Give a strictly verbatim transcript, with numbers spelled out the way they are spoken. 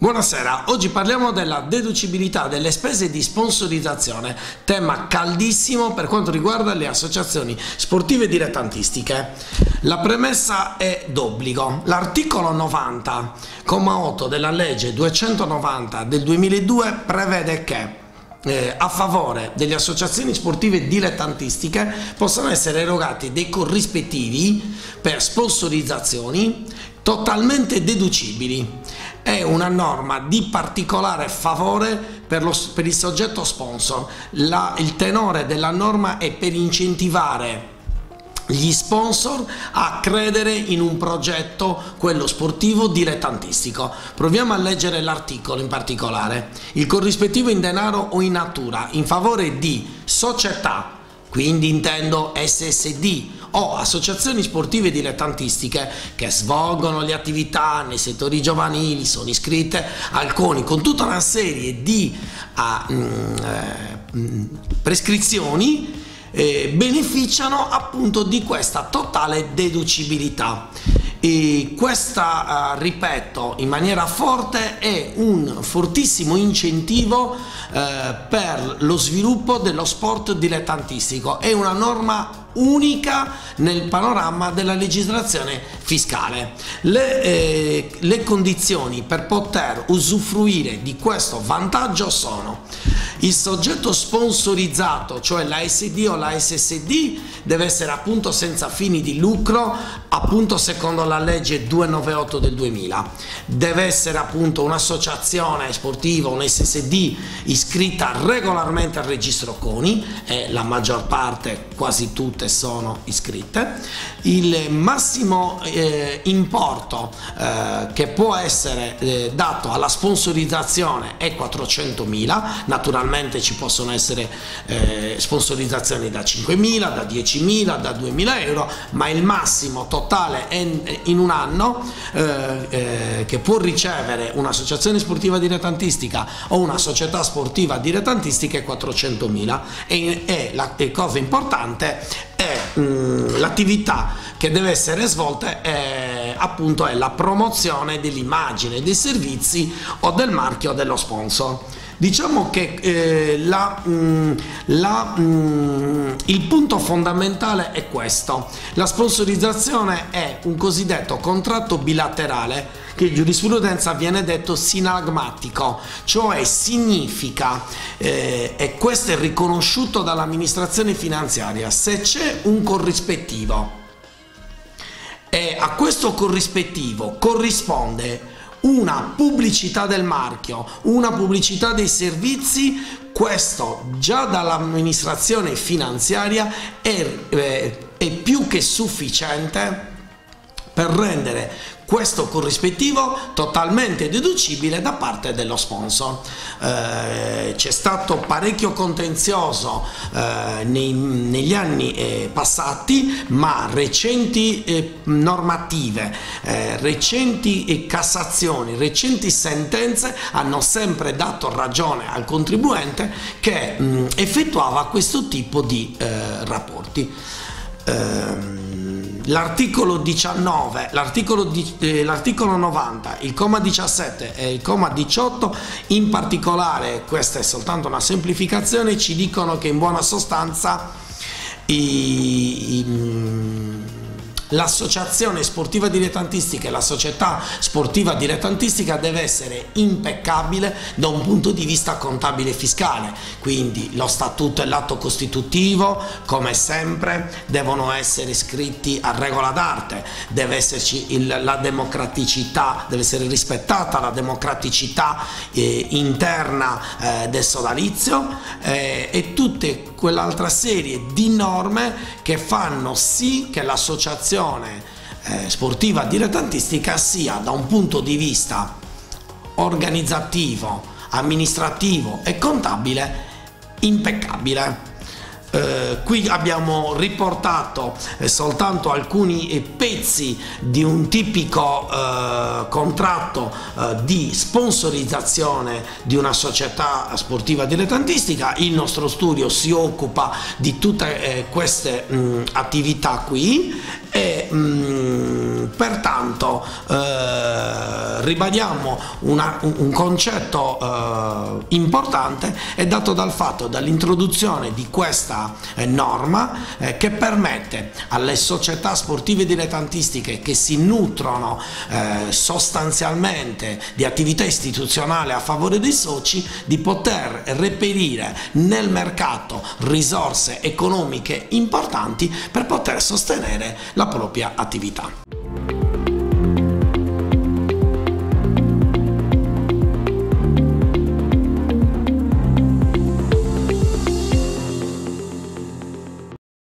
Buonasera, oggi parliamo della deducibilità delle spese di sponsorizzazione, tema caldissimo per quanto riguarda le associazioni sportive dilettantistiche. La premessa è d'obbligo. L'articolo novanta, comma otto della legge duecentonovanta del duemiladue prevede che Eh, a favore delle associazioni sportive dilettantistiche possano essere erogati dei corrispettivi per sponsorizzazioni totalmente deducibili. È una norma di particolare favore per, lo, per il soggetto sponsor. La, il tenore della norma è per incentivare gli sponsor a credere in un progetto, quello sportivo dilettantistico. Proviamo a leggere l'articolo in particolare. Il corrispettivo in denaro o in natura in favore di società, quindi intendo S S D o associazioni sportive dilettantistiche che svolgono le attività nei settori giovanili, sono iscritte alcuni con tutta una serie di uh, uh, prescrizioni, Eh, beneficiano appunto di questa totale deducibilità. E questa, eh, ripeto in maniera forte, è un fortissimo incentivo eh, per lo sviluppo dello sport dilettantistico. È una norma unica nel panorama della legislazione fiscale. Le, eh, le condizioni per poter usufruire di questo vantaggio sono: il soggetto sponsorizzato, cioè la S D o la S S D, deve essere appunto senza fini di lucro, appunto secondo la legge duecentonovantotto del duemila. Deve essere appunto un'associazione sportiva, un S S D iscritta regolarmente al registro CONI, e la maggior parte, quasi tutte, sono iscritte. Il massimo eh, importo eh, che può essere eh, dato alla sponsorizzazione è quattrocentomila. Naturalmente ci possono essere eh, sponsorizzazioni da cinquemila, da diecimila, da duemila euro, ma il massimo totale è in un anno eh, eh, che può ricevere un'associazione sportiva dilettantistica o una società sportiva dilettantistica è quattrocentomila. E, e la e cosa importante è l'attività che deve essere svolta è appunto è la promozione dell'immagine, dei servizi o del marchio dello sponsor. Diciamo che eh, la, mh, la, mh, il punto fondamentale è questo: la sponsorizzazione è un cosiddetto contratto bilaterale che in giurisprudenza viene detto sinagmatico, cioè significa, eh, e questo è riconosciuto dall'amministrazione finanziaria, se c'è un corrispettivo e a questo corrispettivo corrisponde una pubblicità del marchio, una pubblicità dei servizi, questo già dall'amministrazione finanziaria è, eh, è più che sufficiente per rendere questo corrispettivo totalmente deducibile da parte dello sponsor. Eh, c'è stato parecchio contenzioso eh, nei, negli anni eh, passati, ma recenti eh, normative, eh, recenti eh, cassazioni, recenti sentenze hanno sempre dato ragione al contribuente che mh, effettuava questo tipo di eh, rapporti. Eh, L'articolo diciannove, l'articolo eh, l'articolo novanta, il comma diciassette e il comma diciotto, in particolare, questa è soltanto una semplificazione, ci dicono che in buona sostanza i, i, l'associazione sportiva dilettantistica e la società sportiva dilettantistica deve essere impeccabile da un punto di vista contabile e fiscale, quindi lo statuto e l'atto costitutivo, come sempre, devono essere scritti a regola d'arte, deve esserci il, la democraticità, deve essere rispettata la democraticità eh, interna eh, del sodalizio eh, e tutte quell'altra serie di norme che fanno sì che l'associazione eh, sportiva dilettantistica sia, da un punto di vista organizzativo, amministrativo e contabile, impeccabile. Eh, qui abbiamo riportato eh, soltanto alcuni eh, pezzi di un tipico eh, contratto eh, di sponsorizzazione di una società sportiva dilettantistica. Il nostro studio si occupa di tutte eh, queste mh, attività qui e mh, pertanto eh, ribadiamo una, un, un concetto eh, importante, è dato dal fatto, dall'introduzione di questa eh, norma eh, che permette alle società sportive dilettantistiche che si nutrono eh, sostanzialmente di attività istituzionali a favore dei soci di poter reperire nel mercato risorse economiche importanti per poter sostenere la propria attività.